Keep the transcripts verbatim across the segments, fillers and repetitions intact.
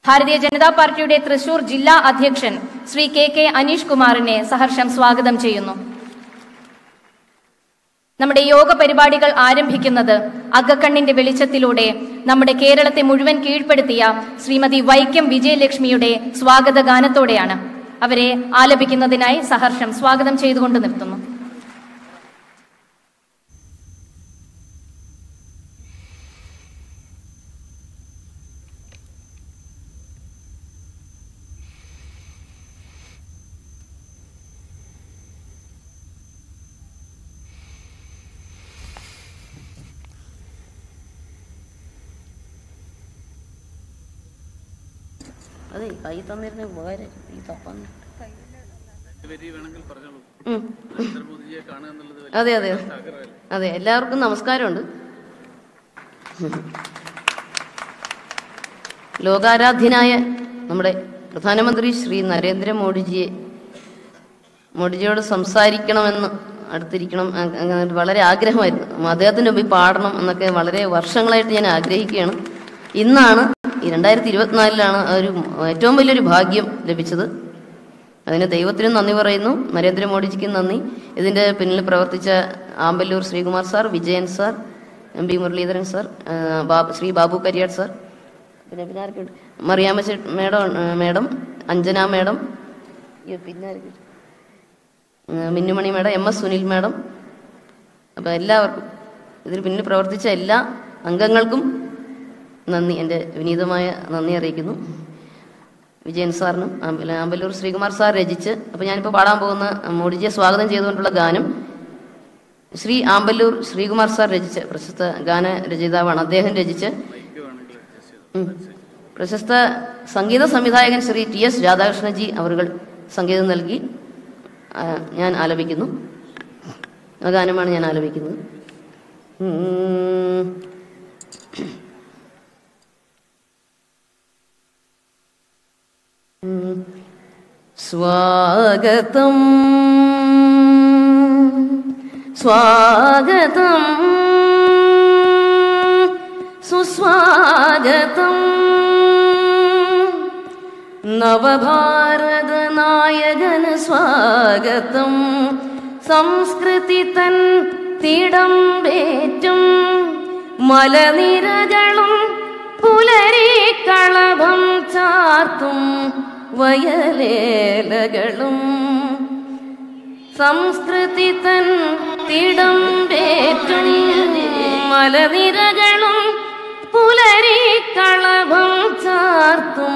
ഭാരതീയ ജനതാ പാർട്ടിയുടെ തൃശൂർ ജില്ലാ അധ്യക്ഷൻ ശ്രീ കെ കെ അനീഷ് കുമാറിനെ സഹർഷം സ്വാഗതം ചെയ്യുന്നു. നമ്മുടെ യോഗ പരിപാടികൾ ആരംഭിക്കുന്നത് അകക്കണ്ണിന്റെ വെളിച്ചത്തിലൂടെ നമ്മുടെ കേരളത്തെ മുഴുവൻ കീഴ്പ്പെടുത്തിയ ശ്രീമതി വൈക്കം വിജയലക്ഷ്മിയുടെ സ്വാഗത ഗാനത്തോടെയാണ്. അവരെ ആലപിക്കുന്നതിനായി സഹർഷം സ്വാഗതം ചെയ്തുകൊണ്ട് നിർത്തുന്നു. അതെ, കൈ തന്നിരുന്ന ഉപകാരം ഈ തപ്പാൻ. അതെ അതെ അതെ എല്ലാവർക്കും നമസ്കാരമുണ്ട്. ലോകാരാധ്യനായ നമ്മുടെ പ്രധാനമന്ത്രി ശ്രീ നരേന്ദ്രമോദിജിയെ മോദിജിയോട് സംസാരിക്കണമെന്ന് അടുത്തിരിക്കണം വളരെ ആഗ്രഹമായിരുന്നു. അദ്ദേഹത്തിൻ്റെ പോയി പാടണം എന്നൊക്കെ വളരെ വർഷങ്ങളായിട്ട് ഞാൻ ആഗ്രഹിക്കുകയാണ്. ഇന്നാണ് ഈ രണ്ടായിരത്തി ഇരുപത്തിനാലിലാണ് ഒരു ഏറ്റവും വലിയൊരു ഭാഗ്യം ലഭിച്ചത്. അതിന് ദൈവത്തിനും നന്ദി പറയുന്നു, നരേന്ദ്രമോദിജിക്കും നന്ദി. ഇതിൻ്റെ പിന്നിൽ പ്രവർത്തിച്ച Amballoor Sreekumar sir, Vijayan sir, M P Muraleedharan sir, Sri Babu Kariyad sir, പിന്നെ പിന്നെ ആർക്കും Mariamma madam madam Anjana madam, പിന്നെ Minnumani madam, M S Sunil madam, അപ്പോൾ എല്ലാവർക്കും ഇതിന് പിന്നിൽ പ്രവർത്തിച്ച എല്ലാ അംഗങ്ങൾക്കും നന്ദി, എൻ്റെ വിനീതമായ നന്ദി അറിയിക്കുന്നു. വിജയൻ സാറിനും ആമ്പല്ലൂർ ശ്രീകുമാർ സാർ രചിച്ച്, അപ്പോൾ ഞാനിപ്പോൾ പാടാൻ പോകുന്ന മോദിജിയെ സ്വാഗതം ചെയ്തുകൊണ്ടുള്ള ഗാനം ശ്രീ ആമ്പല്ലൂർ ശ്രീകുമാർ സാർ രചിച്ച പ്രശസ്ത ഗാന രചയിതാവാണ്. അദ്ദേഹം രചിച്ച് പ്രശസ്ത സംഗീത സംവിധായകൻ ശ്രീ ടി എസ് രാധാകൃഷ്ണജി അവർ സംഗീതം നൽകി ഞാൻ ആലപിക്കുന്നു. ആ ഗാനമാണ് ഞാൻ ആലപിക്കുന്നത്. സ്വാഗതം സ്വാഗതം സുസ്വാഗതം നവഭാരത നായകന് സ്വാഗതം. സംസ്കൃതി തൻ തിടമ്പേറ്റും മലനിരകളും പുലരി കളഭം ചാർത്തും വയലേലകളും സംസ്കൃതി തൻ തിടമ്പേറ്റും മലനിരകളും പുലരി കളഭം ചാർത്തും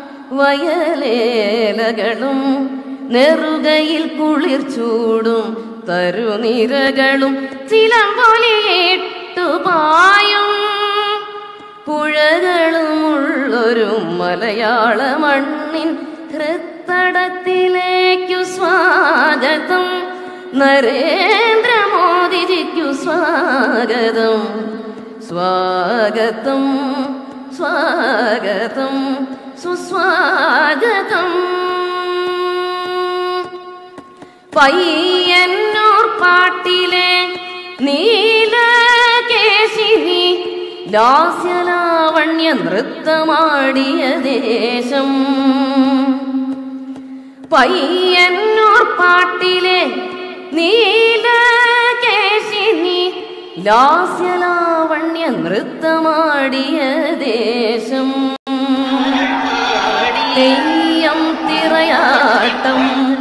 വയലേലകളും നെറുകയിൽ കുളിർ ചൂടും തരുനിരകളും ചിലമ്പൊലിയേട്ടുപായും പുഴകളുമുള്ളൊരു മലയാള മണ്ണിൻ ഹൃത്തടത്തിലേക്കു സ്വാഗതം. നരേന്ദ്രമോദിജിക്കു സ്വാഗതം സ്വാഗതം സ്വാഗതം സുസ്വാഗതം. പയ്യന്നൂർ പാട്ടിലെ നീലകേശിനി ലാസ്യലാവണ്യ നൃത്തമാടിയ ദേശം. പയ്യന്നൂർ പാട്ടിലെ നീലകേശിനി ലാസ്യലാവണ്യ നൃത്തമാടിയ ദേശം. തെയ്യം തിറയാട്ടം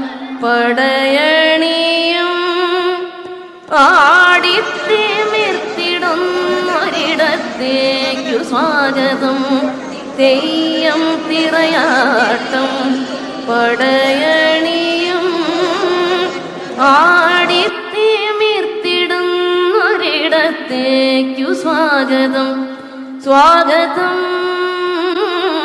പടയണിയും ആടിത്തിമിർത്തിടുന്നൊരിടത്തേക്കു സ്വാഗതം. തെയ്യം തിറയാട്ടം പടയണിയും ആടിത്തിമിർത്തിടുന്നൊരിടത്തേക്കു സ്വാഗതം സ്വാഗതം